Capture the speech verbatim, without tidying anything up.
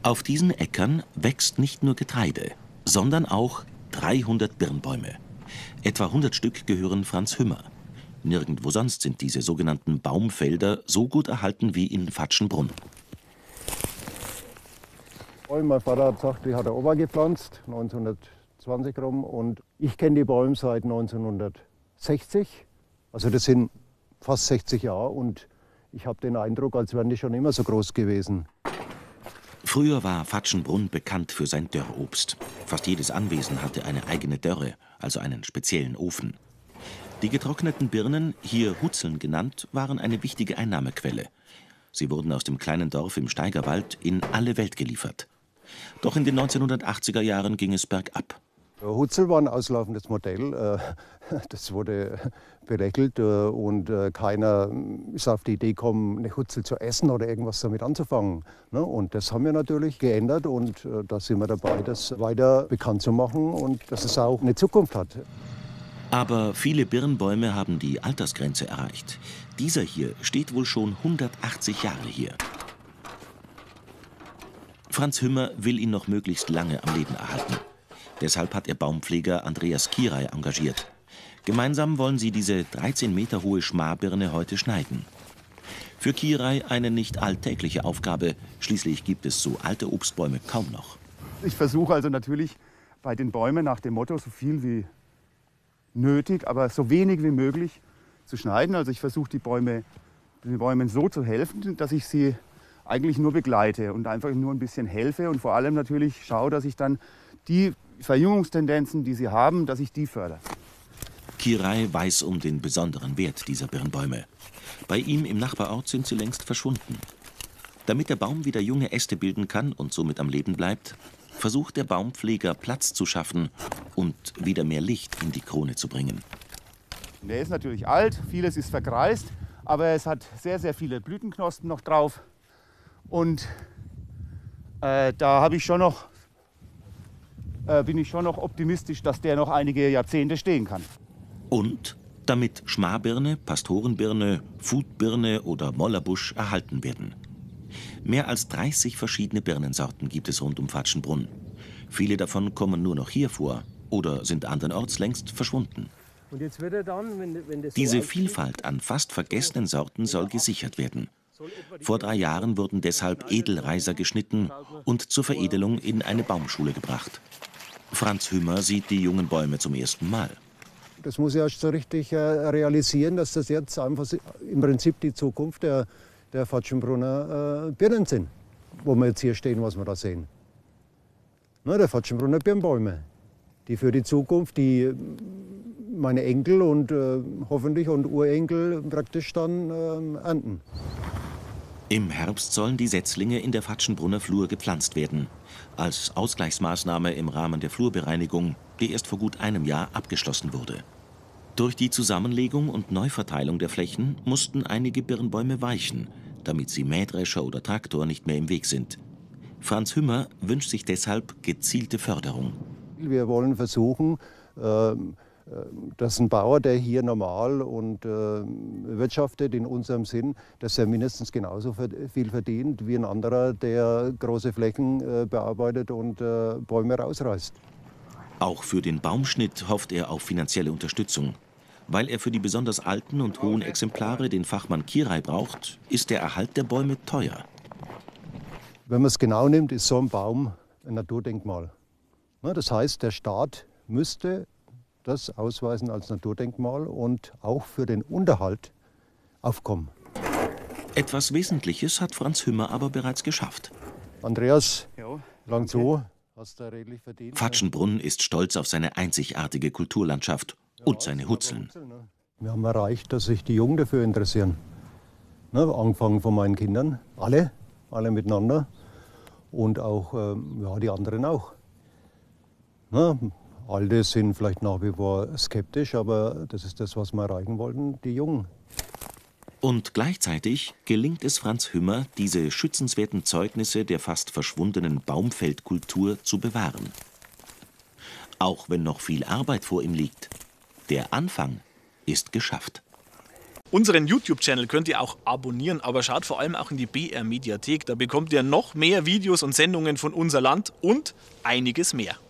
Auf diesen Äckern wächst nicht nur Getreide, sondern auch dreihundert Birnbäume. Etwa hundert Stück gehören Franz Hümmer. Nirgendwo sonst sind diese sogenannten Baumfelder so gut erhalten wie in Vatschenbrunn. Mein Vater hat gesagt, die hat der Opa gepflanzt, neunzehnhundertzwanzig rum. Und ich kenne die Bäume seit neunzehnhundertsechzig. Also das sind fast sechzig Jahre. Und ich habe den Eindruck, als wären die schon immer so groß gewesen. Früher war Vatschenbrunn bekannt für sein Dörrobst. Fast jedes Anwesen hatte eine eigene Dörre, also einen speziellen Ofen. Die getrockneten Birnen, hier Hutzeln genannt, waren eine wichtige Einnahmequelle. Sie wurden aus dem kleinen Dorf im Steigerwald in alle Welt geliefert. Doch in den neunzehnhundertachtziger Jahren ging es bergab. Hutzel war ein auslaufendes Modell. Das wurde belächelt und keiner ist auf die Idee gekommen, eine Hutzel zu essen oder irgendwas damit anzufangen. Und das haben wir natürlich geändert und da sind wir dabei, das weiter bekannt zu machen und dass es auch eine Zukunft hat. Aber viele Birnbäume haben die Altersgrenze erreicht. Dieser hier steht wohl schon hundertachtzig Jahre hier. Franz Hümmer will ihn noch möglichst lange am Leben erhalten. Deshalb hat er Baumpfleger Andreas Kieray engagiert. Gemeinsam wollen sie diese dreizehn Meter hohe Schmarbirne heute schneiden. Für Kieray eine nicht alltägliche Aufgabe. Schließlich gibt es so alte Obstbäume kaum noch. Ich versuche also natürlich bei den Bäumen nach dem Motto so viel wie nötig, aber so wenig wie möglich zu schneiden. Also ich versuche die Bäume, den Bäumen so zu helfen, dass ich sie eigentlich nur begleite und einfach nur ein bisschen helfe und vor allem natürlich schaue, dass ich dann die Verjüngungstendenzen, die sie haben, dass ich die fördere. Kieray weiß um den besonderen Wert dieser Birnbäume. Bei ihm im Nachbarort sind sie längst verschwunden. Damit der Baum wieder junge Äste bilden kann und somit am Leben bleibt, versucht der Baumpfleger Platz zu schaffen und wieder mehr Licht in die Krone zu bringen. Der ist natürlich alt, vieles ist vergreist, aber es hat sehr, sehr viele Blütenknospen noch drauf. Und äh, da habe ich schon noch, äh, bin ich schon noch optimistisch, dass der noch einige Jahrzehnte stehen kann. Und damit Schmarbirne, Pastorenbirne, Foodbirne oder Mollerbusch erhalten werden. Mehr als dreißig verschiedene Birnensorten gibt es rund um Vatschenbrunn. Viele davon kommen nur noch hier vor oder sind andernorts längst verschwunden. Und jetzt wird er dann, wenn, wenn das Diese so Vielfalt an fast vergessenen Sorten soll gesichert werden. Vor drei Jahren wurden deshalb Edelreiser geschnitten und zur Veredelung in eine Baumschule gebracht. Franz Hümmer sieht die jungen Bäume zum ersten Mal. Das muss ich erst so richtig äh, realisieren, dass das jetzt einfach im Prinzip die Zukunft der, der Vatschenbrunner äh, Birnen sind, wo wir jetzt hier stehen, was wir da sehen. Na, der Vatschenbrunner Birnbäume, die für die Zukunft, die meine Enkel und äh, hoffentlich und Urenkel praktisch dann äh, ernten. Im Herbst sollen die Setzlinge in der Vatschenbrunner Flur gepflanzt werden. Als Ausgleichsmaßnahme im Rahmen der Flurbereinigung, die erst vor gut einem Jahr abgeschlossen wurde. Durch die Zusammenlegung und Neuverteilung der Flächen mussten einige Birnbäume weichen, damit sie Mähdrescher oder Traktor nicht mehr im Weg sind. Franz Hümmer wünscht sich deshalb gezielte Förderung. Wir wollen versuchen, äh, dass ein Bauer, der hier normal und äh, wirtschaftet in unserem Sinn, dass er mindestens genauso viel verdient wie ein anderer, der große Flächen äh, bearbeitet und äh, Bäume rausreißt. Auch für den Baumschnitt hofft er auf finanzielle Unterstützung. Weil er für die besonders alten und hohen Exemplare den Fachmann Kieray braucht, ist der Erhalt der Bäume teuer. Wenn man es genau nimmt, ist so ein Baum ein Naturdenkmal. Das heißt, der Staat müsste das ausweisen als Naturdenkmal und auch für den Unterhalt aufkommen. Etwas Wesentliches hat Franz Hümmer aber bereits geschafft. Andreas, lang so, hast du redlich verdient. Vatschenbrunn ist stolz auf seine einzigartige Kulturlandschaft und seine Hutzeln. Wir haben erreicht, dass sich die Jungen dafür interessieren. Ne, angefangen von meinen Kindern, alle, alle miteinander und auch ähm, ja, die anderen auch. Ne, Alte sind vielleicht nach wie vor skeptisch, aber das ist das, was wir erreichen wollten, die Jungen. Und gleichzeitig gelingt es Franz Hümmer, diese schützenswerten Zeugnisse der fast verschwundenen Baumfeldkultur zu bewahren. Auch wenn noch viel Arbeit vor ihm liegt, der Anfang ist geschafft. Unseren YouTube-Channel könnt ihr auch abonnieren, aber schaut vor allem auch in die B R Mediathek. Da bekommt ihr noch mehr Videos und Sendungen von unser Land und einiges mehr.